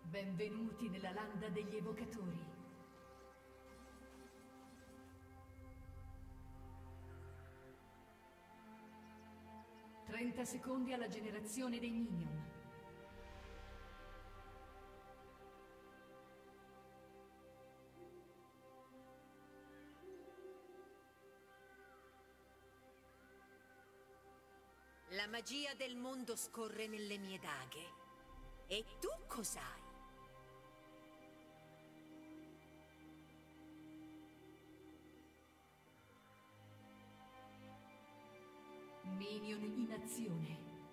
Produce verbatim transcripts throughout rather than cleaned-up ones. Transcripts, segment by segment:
Benvenuti nella landa degli evocatori. trenta secondi alla generazione dei minion. La magia del mondo scorre nelle mie daghe. E tu cos'hai? Minion in azione.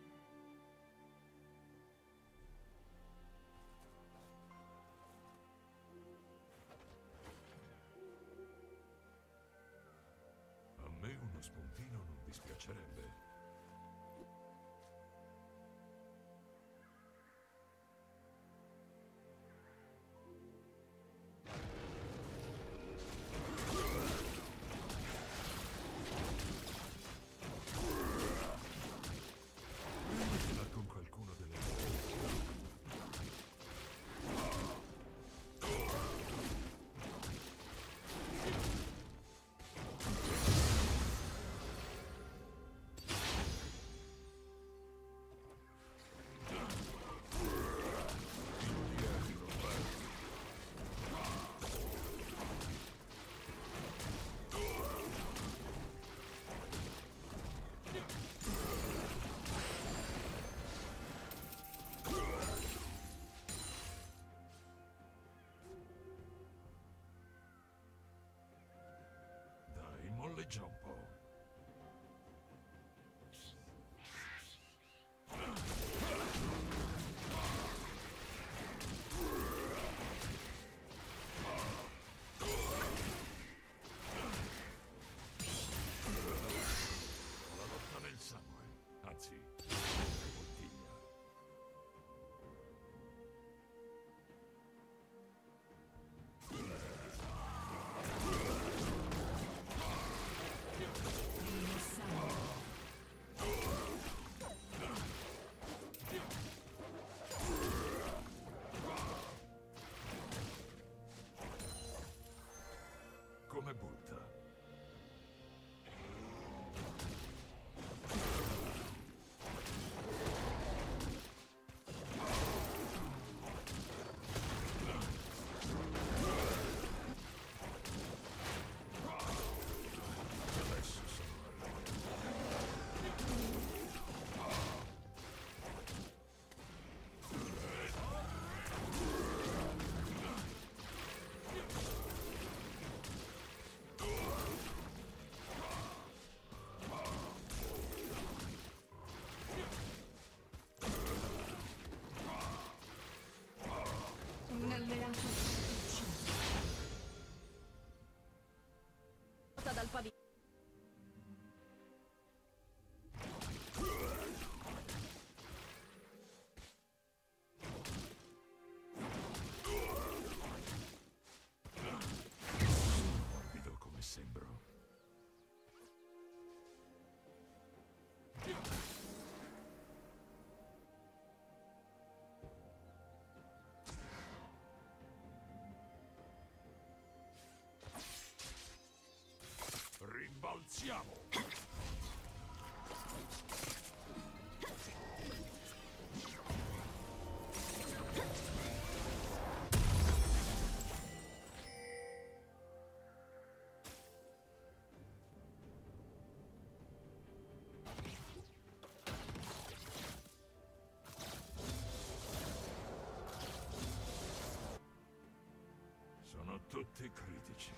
A me uno spuntino non dispiacerebbe. Con qualcuno delle Dai, molleggia un po'. La lotta nel sangue, anzi, bottiglia. Come butta? Adesso sono Un alleato ucciso. Dal pavimento. morbido come sembro. Rimbalziamo! Sono tutti critici.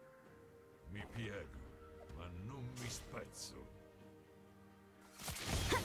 Mi piego, ma non mi spezzo.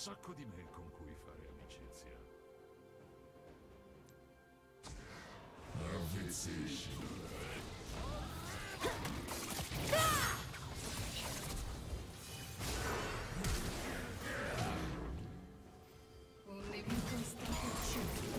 sacco di me con cui fare amicizia. Avvizzisci. Un nemico è stato ucciso.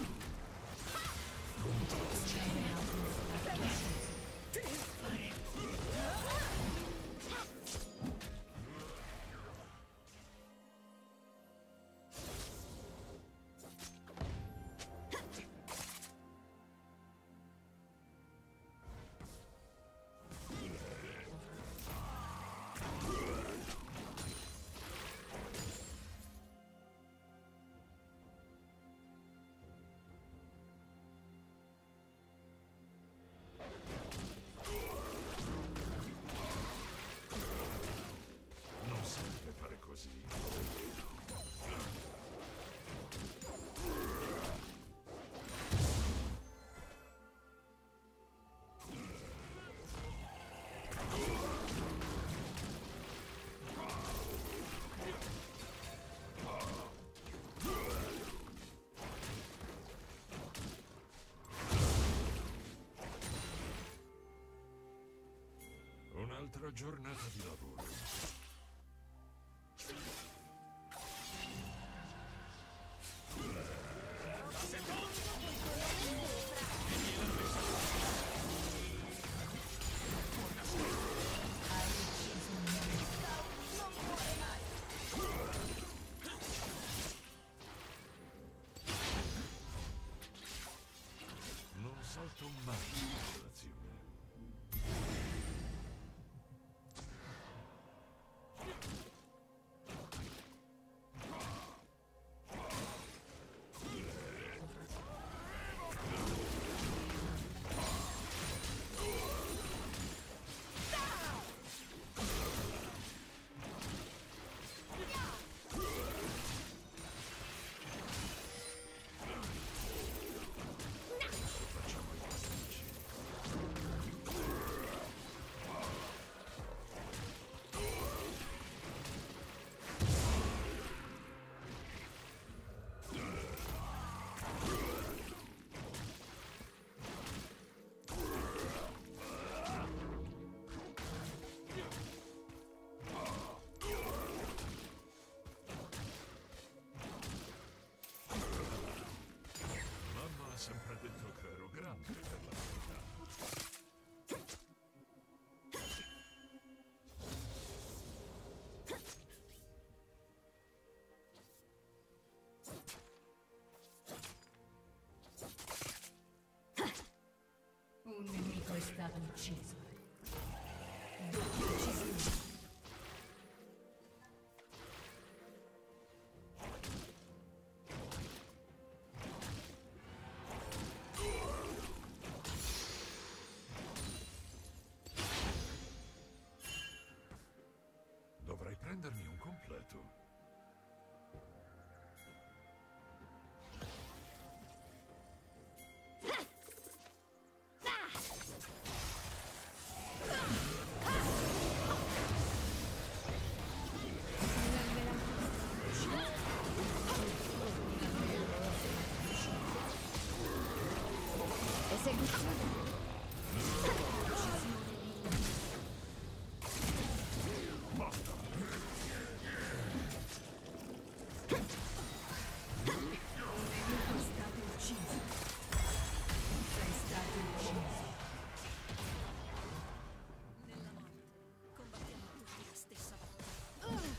Non serve fare così. Un'altra giornata di lavoro. Non salto mai in relazione. Facciamo i pasticci. Mamma ha sempre detto che ero grande per la mia età. Un nemico è stato ucciso. Doppia uccisione. Dovrei prendermi un completo. Esecuzione. Basta! Un nemico è stato ucciso. Sei stato ucciso. Nella morte combattiamo tutti la stessa battaglia.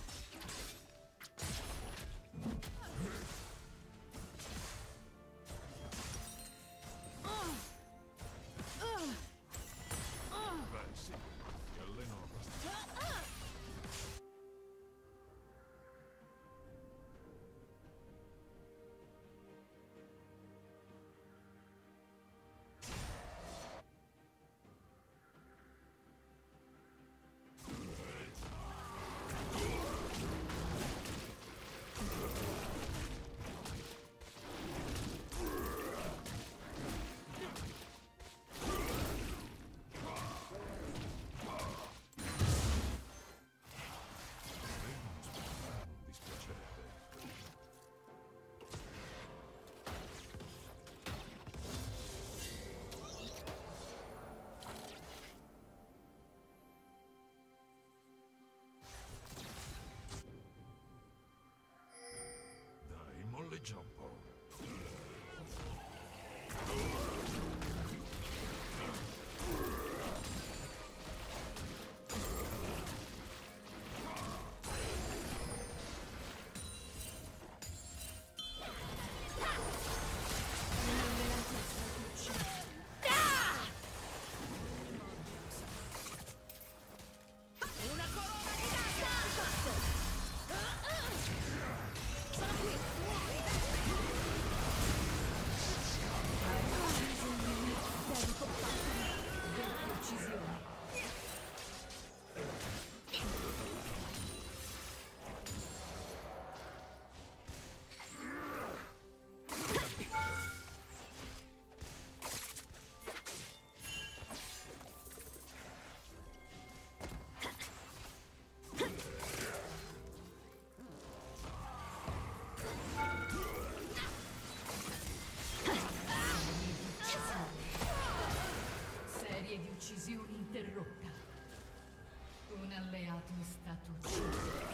uccisione interrotta. Un alleato è stato ucciso.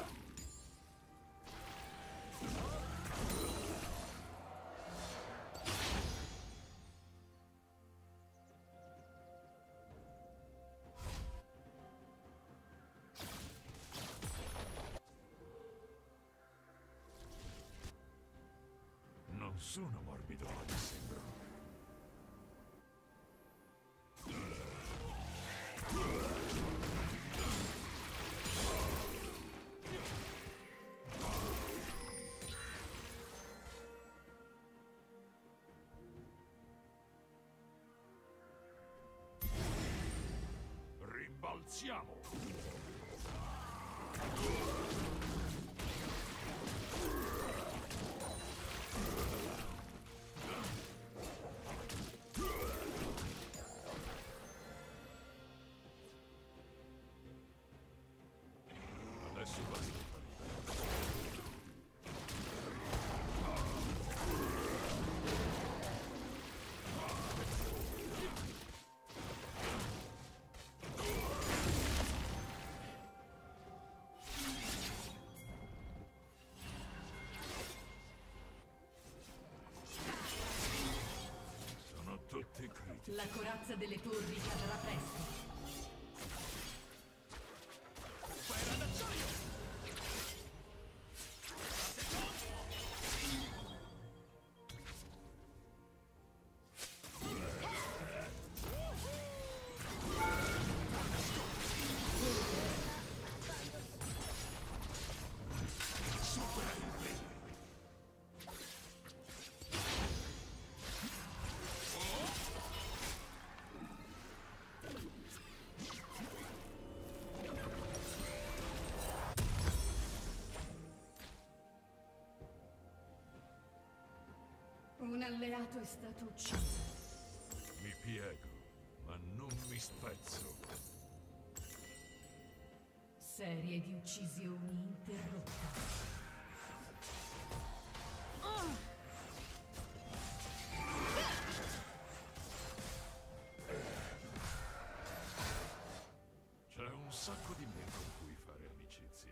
Non sono morbido come sembro. Rimbalziamo! Adesso basta sono tutti critici. La corazza delle torri cadrà presto. Un alleato è stato ucciso. Mi piego, ma non mi spezzo. Serie di uccisioni interrotta. C'è un sacco di me con cui fare amicizia.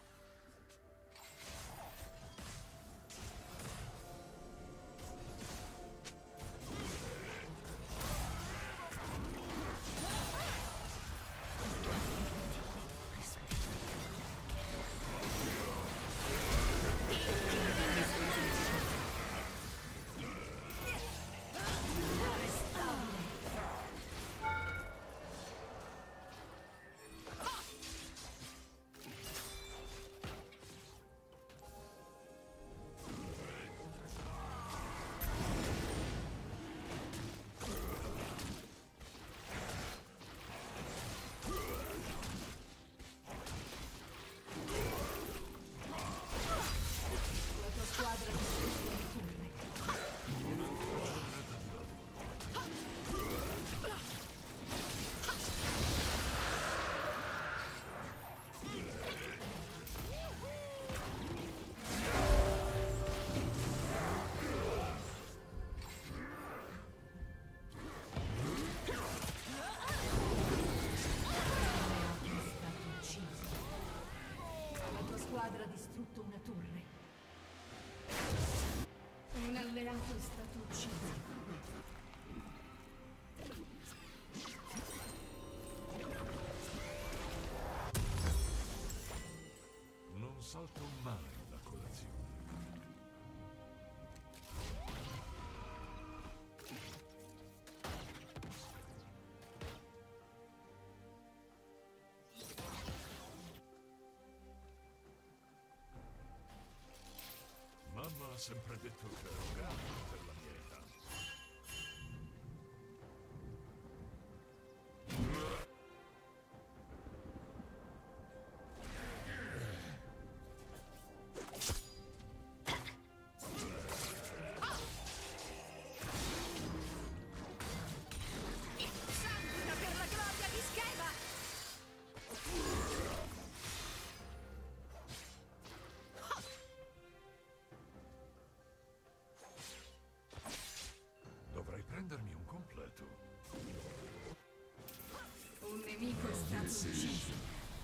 La tua squadra distrugge le torri. È stato ucciso. La tua squadra ha distrutto una torre. Un alleato è stato ucciso. Non salto mai la colazione. Mamma ha sempre detto che ero grande per la mia età. Sanguina per la gloria di Skeva! nemico è stato ucciso.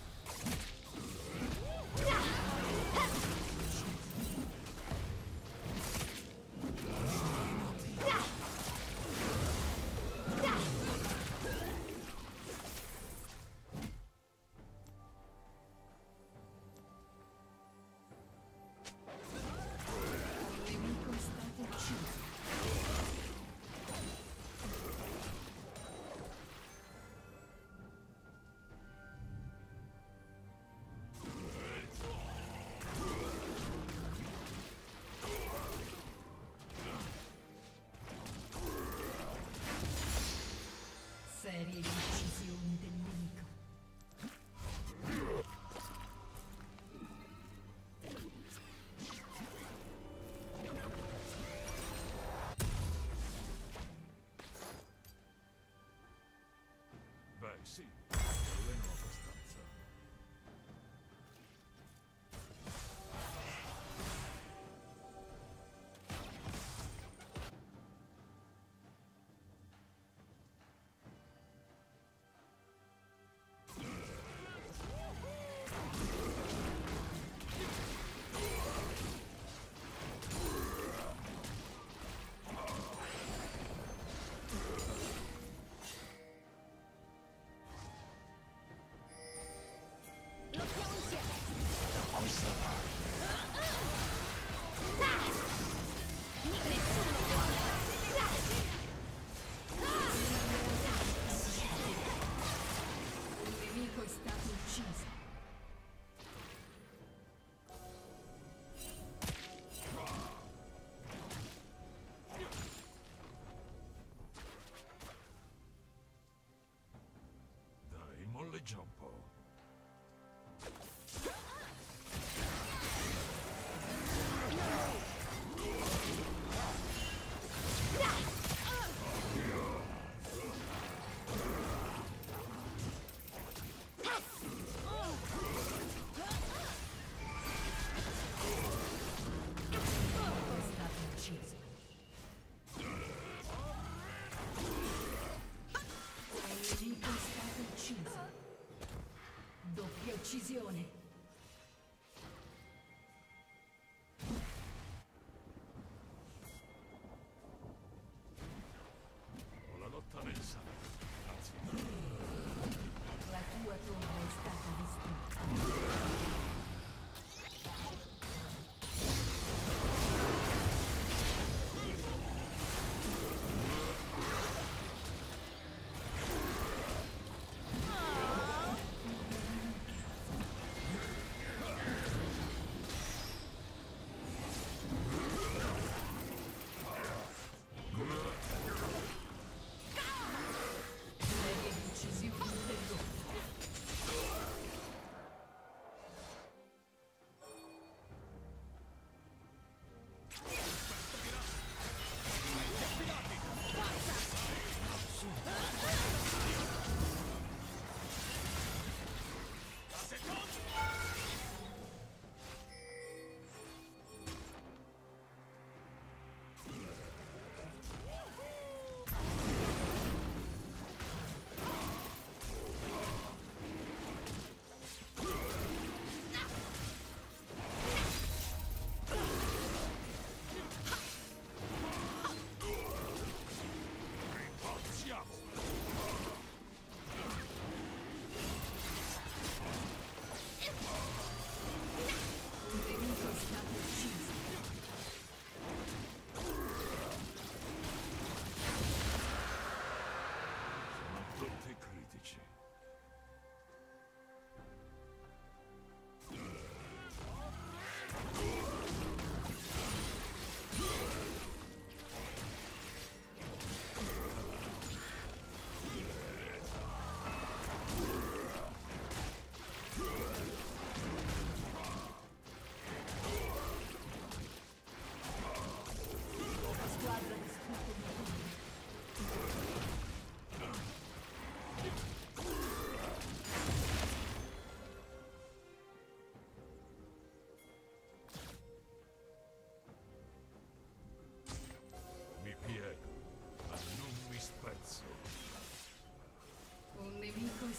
Serie di uccisioni del nemico. Beh, sì, alleno abbastanza. Il nemico è stato ucciso. Dai, molleggia un po'. È stato ucciso. Il nemico è stato ucciso. Doppia uccisione.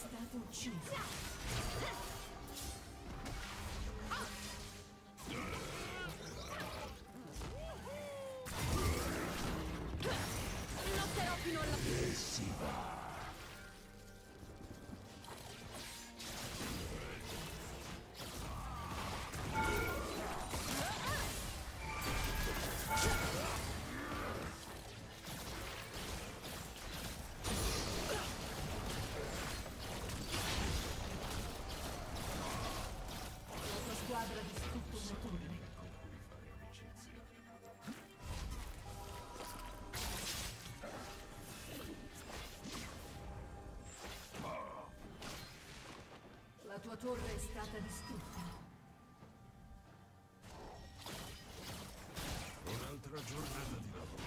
stato ucciso. Lotterò fino alla fine. Squadra ha distrutto una torre. La tua torre è stata distrutta. Un'altra giornata di lavoro.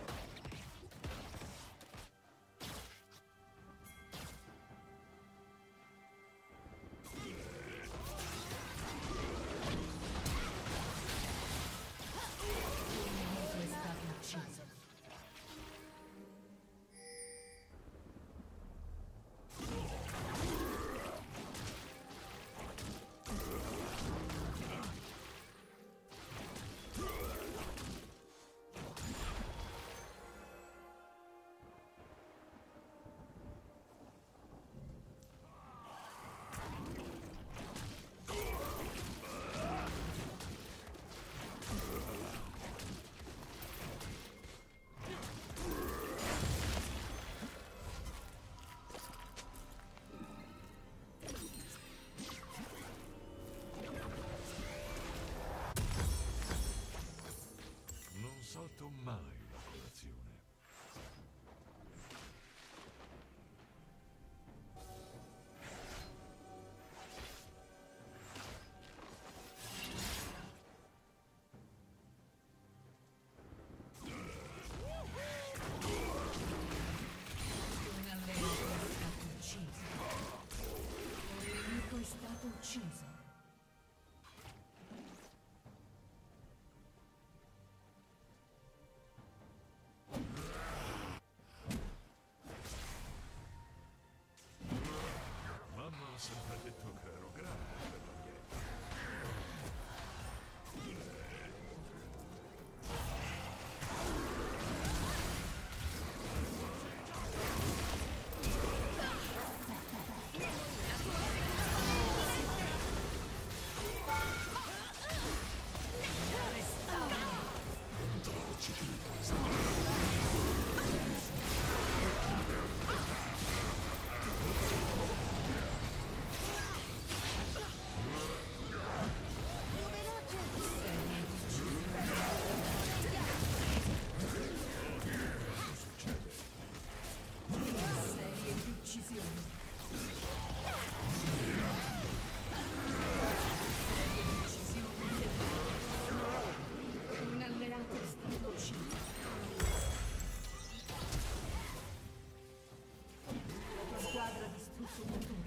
È stato ucciso. Non salto mai la colazione. Un alleato è stato ucciso. Un nemico è stato ucciso. Mamma ha sempre detto che ero grande per la mia età. Serie di uccisioni. Un alleato è stato ucciso. La tua squadra ha distrutto una torre.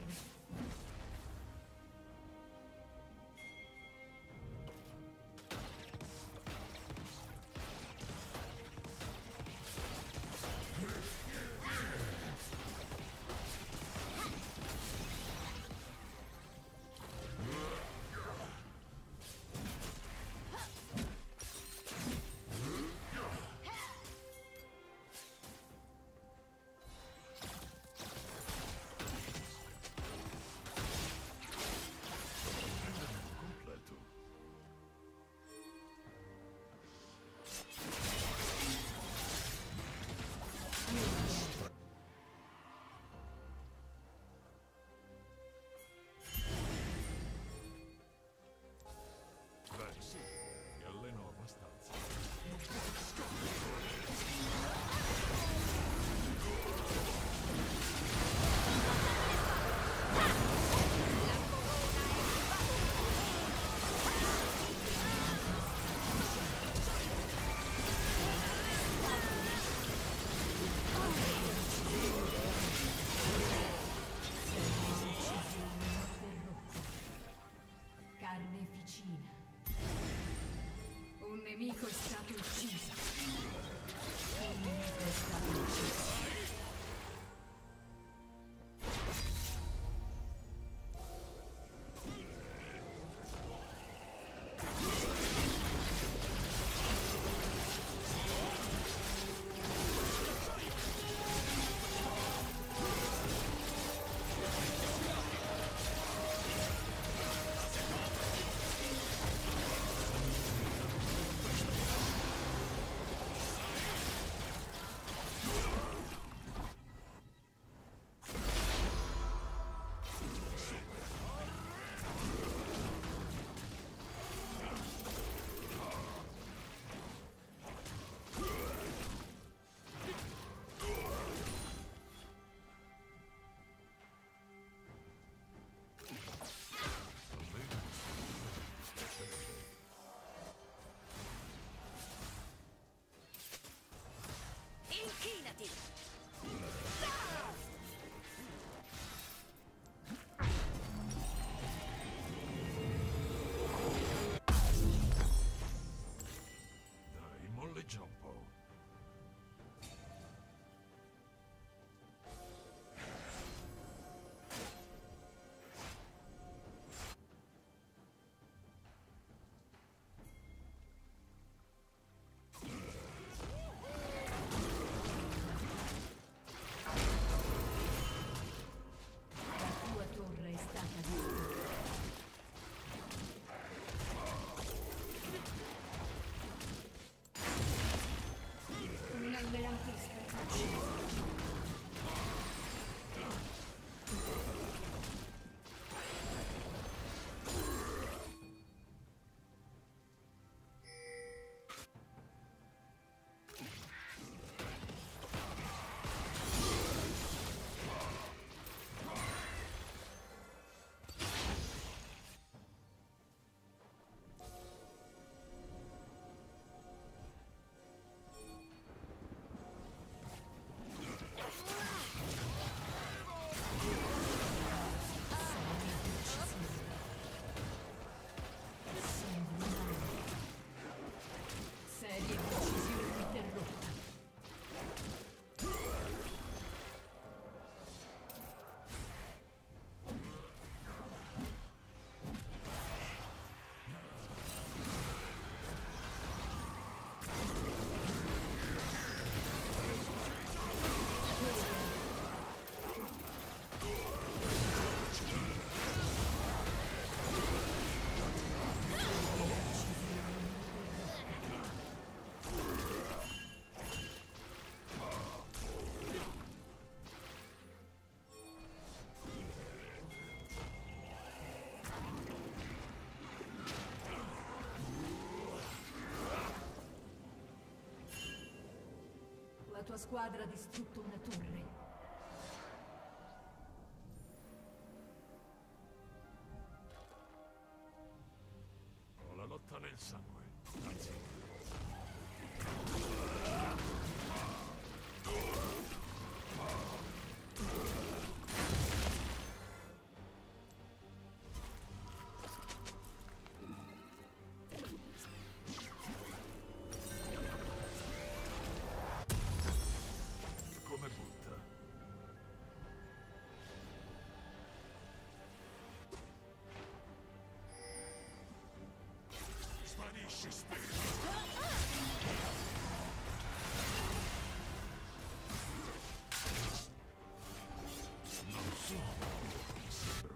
Preparati! Dai, molleggia un po'. La tua torre è stata distrutta. Un almirante è stato ucciso. Serie di uccisione interrotta. La tua squadra ha distrutto una torre. Ho la lotta nel sangue. Anzi, come butta? Sparisci, spirito! Non sono quello che sembro.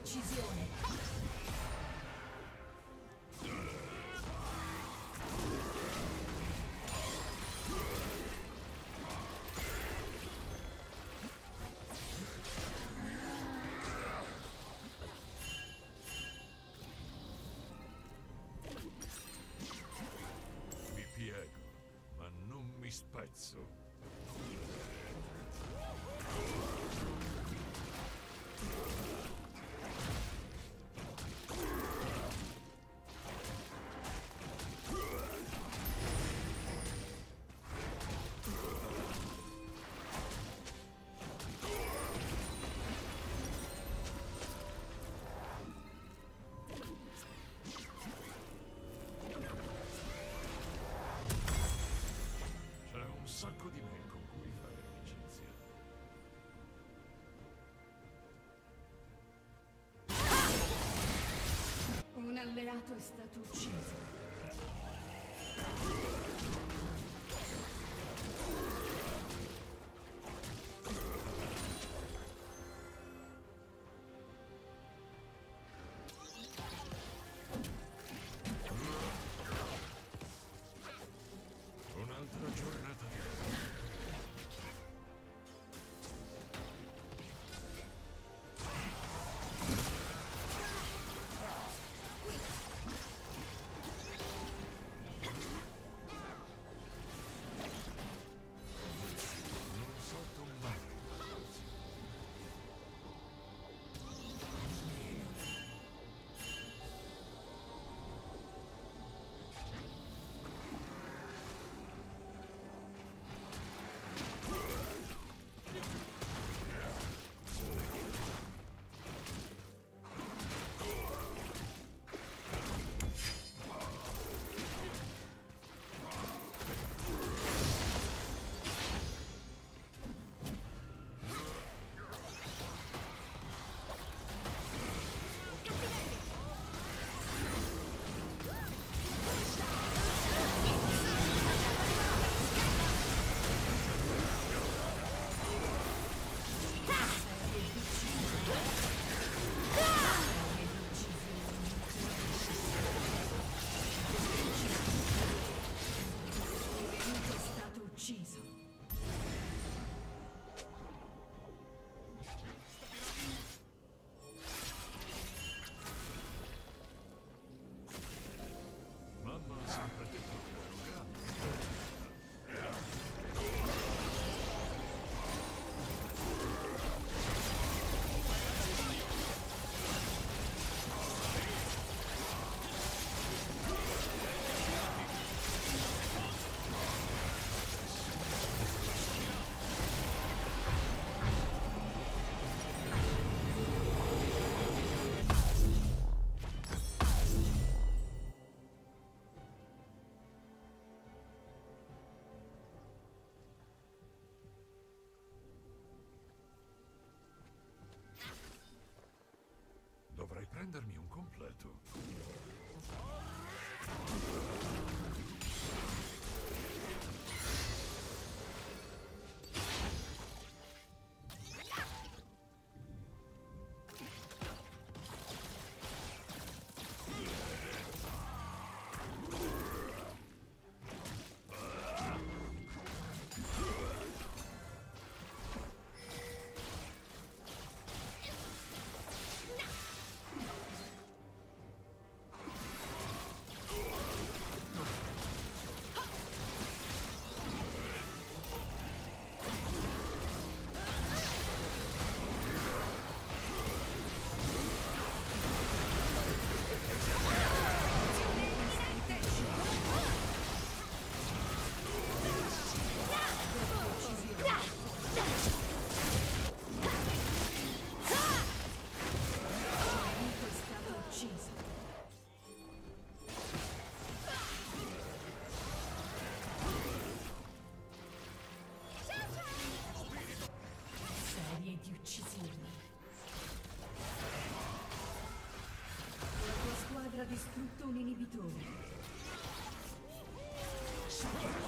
uccisione. Mi piego, ma non mi spezzo. C'è un sacco di me con cui fare amicizia. Un alleato è stato ucciso. Un'altra giornata di lavoro. Non salto mai. È stato ucciso. Mamma ha sempre detto che ero grande. Dovrei prendermi un completo. È stato ucciso. Serie di uccisioni. La tua squadra ha distrutto un inibitore.